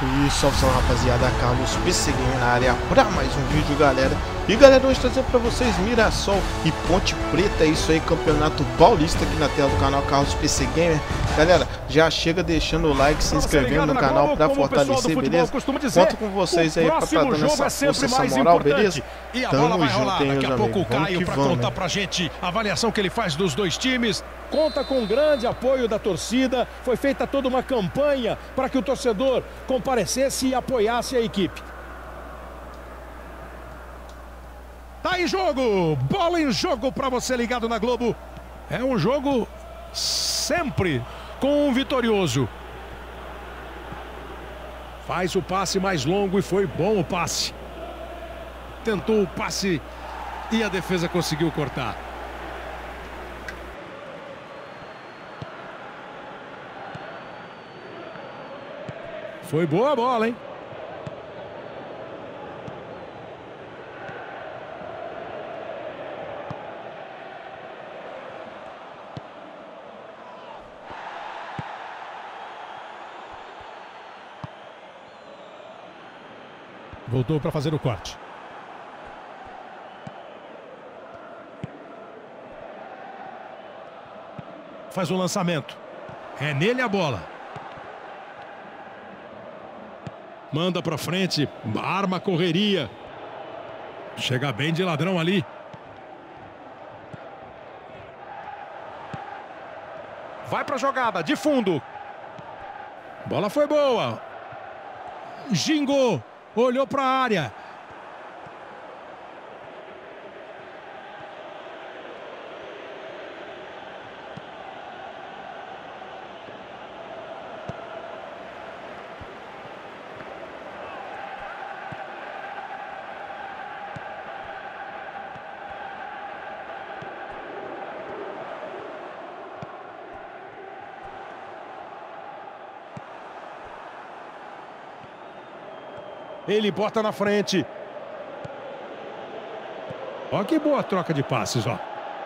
E salve, rapaziada, Carlos PC Gamer na área para mais um vídeo, galera. E galera, hoje trazendo para vocês Mirassol e Ponte Preta, é isso aí, Campeonato Paulista aqui na tela do canal Carlos PC Gamer. Galera, já chega deixando o like, se inscrevendo no canal para fortalecer, beleza? Conto com vocês aí para estar dando essa força, essa moral, beleza? E a bola vai rolar, daqui a pouco o vamos Caio para contar pra gente a avaliação que ele faz dos dois times. Conta com grande apoio da torcida, foi feita toda uma campanha para que o torcedor comparecesse e apoiasse a equipe. Tá em jogo, bola em jogo para você ligado na Globo. É um jogo sempre com um vitorioso. Faz o passe mais longo e foi bom o passe. Tentou o passe e a defesa conseguiu cortar. Foi boa a bola, hein? Voltou para fazer o corte. Faz o lançamento. É nele a bola. Manda para frente, arma a correria. Chega bem de ladrão ali. Vai para a jogada, de fundo. Bola foi boa. Gingou, olhou para a área. Ele bota na frente. Ó que boa troca de passes, ó.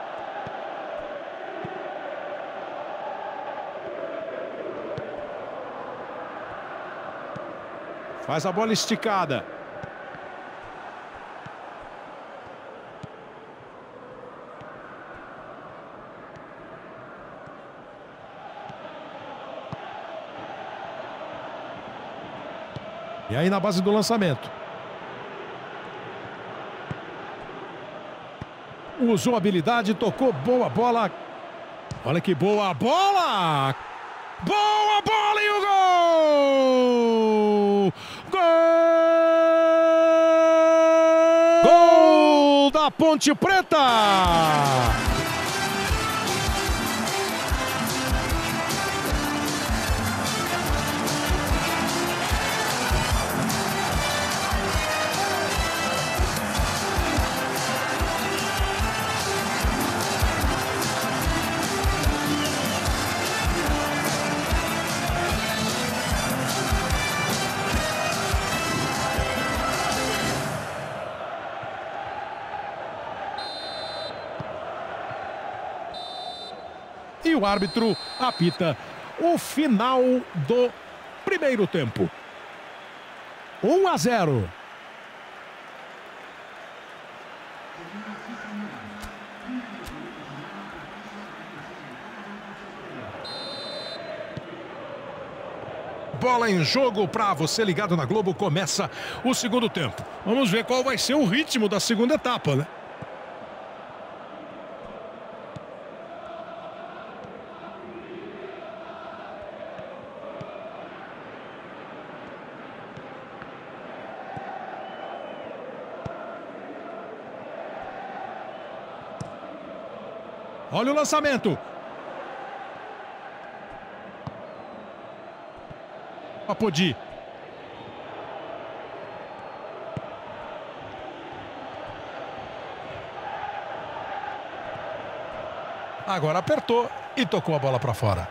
Faz a bola esticada. E aí na base do lançamento. Usou habilidade, tocou, boa bola. Olha que boa bola! Boa bola e o gol! Gol! Gol da Ponte Preta! E o árbitro apita o final do primeiro tempo. 1-0. Bola em jogo para você ligado na Globo. Começa o segundo tempo. Vamos ver qual vai ser o ritmo da segunda etapa, né? Olha o lançamento. Apodi. Agora apertou e tocou a bola para fora.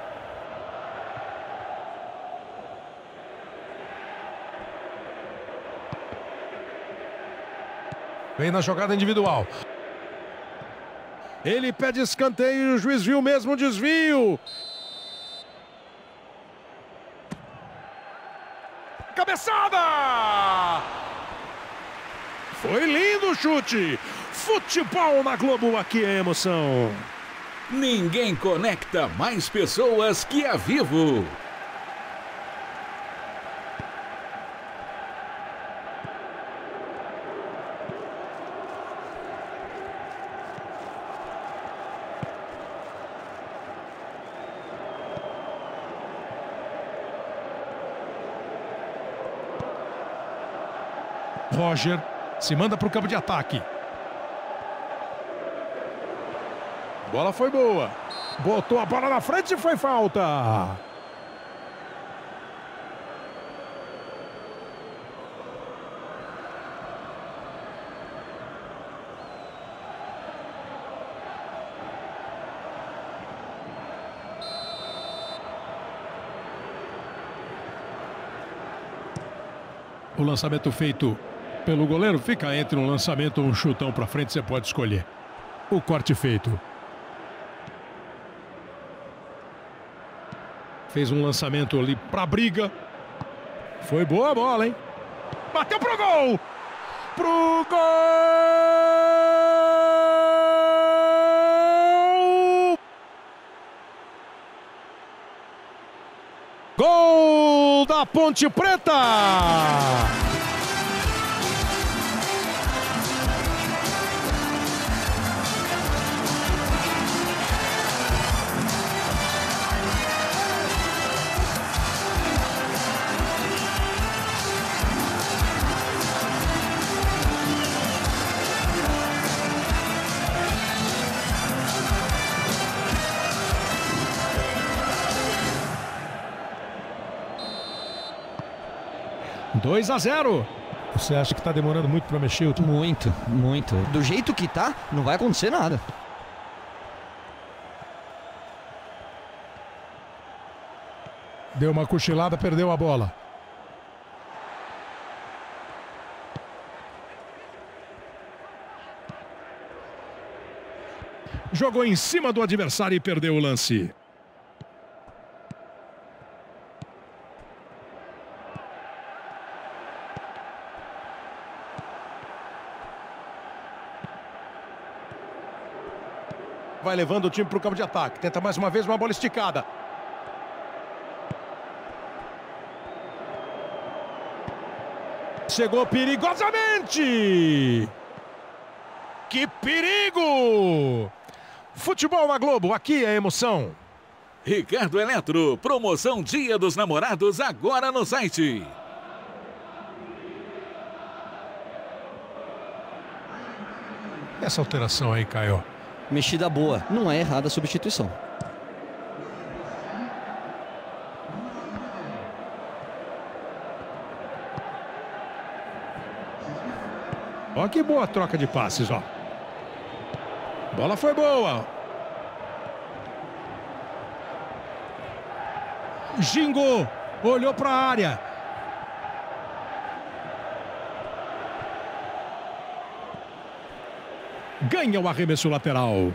Vem na jogada individual. Ele pede escanteio e o juiz viu o mesmo desvio. Cabeçada! Foi lindo o chute. Futebol na Globo, aqui é emoção. Ninguém conecta mais pessoas que a Vivo. Roger se manda para o campo de ataque. Bola foi boa. Botou a bola na frente e foi falta. O lançamento feito pelo goleiro fica entre um lançamento ou um chutão para frente, você pode escolher. O corte feito. Fez um lançamento ali para briga. Foi boa a bola, hein? Bateu pro gol! Pro gol! Gol da Ponte Preta! Dois a 0. Você acha que está demorando muito para mexer o time? Muito, muito. Do jeito que tá, não vai acontecer nada. Deu uma cochilada, perdeu a bola. Jogou em cima do adversário e perdeu o lance. Vai levando o time para o campo de ataque. Tenta mais uma vez uma bola esticada. Chegou perigosamente. Que perigo! Futebol na Globo, aqui é emoção. Ricardo Eletro, promoção Dia dos Namorados agora no site. Essa alteração aí, Caio. Mexida boa, não é errada a substituição. Ó que boa troca de passes, ó. Bola foi boa. Gingou, olhou para a área. Ganha o arremesso lateral.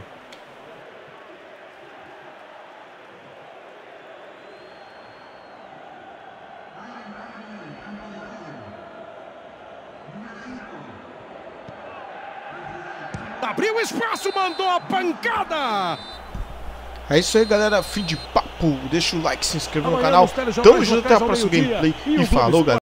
Abriu o espaço, mandou a pancada. É isso aí, galera. Fim de papo. Deixa o like, se inscreva no canal. Tamo junto, até a próxima gameplay. E falou, galera.